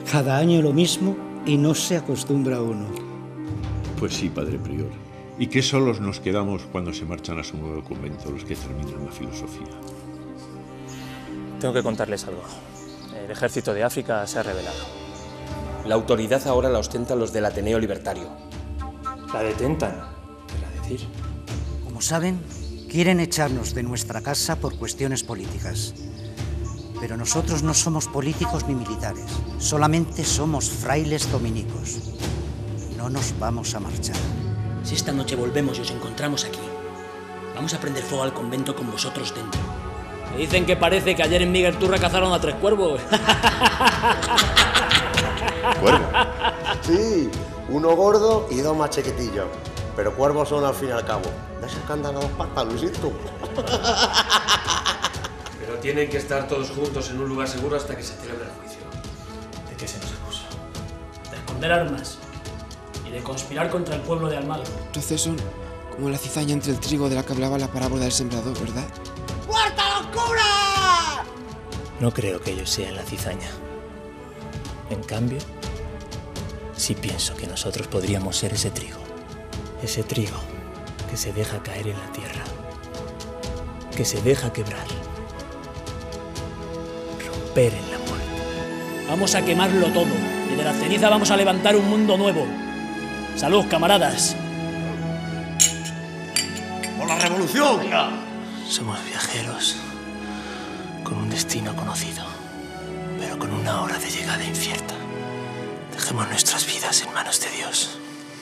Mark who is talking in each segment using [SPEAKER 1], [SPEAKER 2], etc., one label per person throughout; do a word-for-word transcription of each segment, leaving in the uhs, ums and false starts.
[SPEAKER 1] Cada año lo mismo y no se acostumbra uno.
[SPEAKER 2] Pues sí, padre prior. ¿Y qué solos nos quedamos cuando se marchan a su nuevo convento los que terminan la filosofía?
[SPEAKER 3] Tengo que contarles algo. El ejército de África se ha rebelado.
[SPEAKER 4] La autoridad ahora la ostentan los del Ateneo Libertario.
[SPEAKER 3] La detentan, querrá decir.
[SPEAKER 5] Como saben, quieren echarnos de nuestra casa por cuestiones políticas. Pero nosotros no somos políticos ni militares. Solamente somos frailes dominicos. No nos vamos a marchar.
[SPEAKER 6] Si esta noche volvemos y os encontramos aquí, vamos a prender fuego al convento con vosotros dentro. Me dicen que parece que ayer en Miguel Turra cazaron a tres cuervos.
[SPEAKER 7] ¿Cuervo? Sí, uno gordo y dos más chiquitillos. Pero cuervos son al fin y al cabo. ¿De esos que andan a dos patas, Luisito?
[SPEAKER 4] Pero tienen que estar todos juntos en un lugar seguro hasta que se celebre el juicio.
[SPEAKER 3] ¿De qué se nos acusa?
[SPEAKER 6] De esconder armas y de conspirar contra el pueblo de Almagro.
[SPEAKER 8] Entonces son como la cizaña entre el trigo de la que hablaba la parábola del sembrador, ¿verdad?
[SPEAKER 5] ¡Puerta oscura!
[SPEAKER 3] No creo que ellos sean la cizaña. En cambio, sí pienso que nosotros podríamos ser ese trigo. Ese trigo que se deja caer en la tierra. Que se deja quebrar. Romper en la muerte.
[SPEAKER 6] Vamos a quemarlo todo y de la ceniza vamos a levantar un mundo nuevo. ¡Salud, camaradas!
[SPEAKER 7] ¡Por la revolución!
[SPEAKER 3] Somos viajeros con un destino conocido, pero con una hora de llegada incierta. Dejemos nuestras vidas en manos de Dios,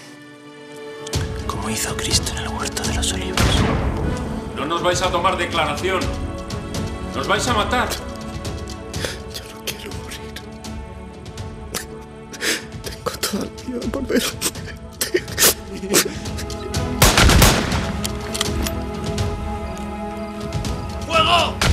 [SPEAKER 3] como hizo Cristo en el huerto de los olivos.
[SPEAKER 9] No nos vais a tomar declaración. Nos vais a matar.
[SPEAKER 8] Yo no quiero morir. Tengo toda la vida por delante.
[SPEAKER 9] ¡Fuego!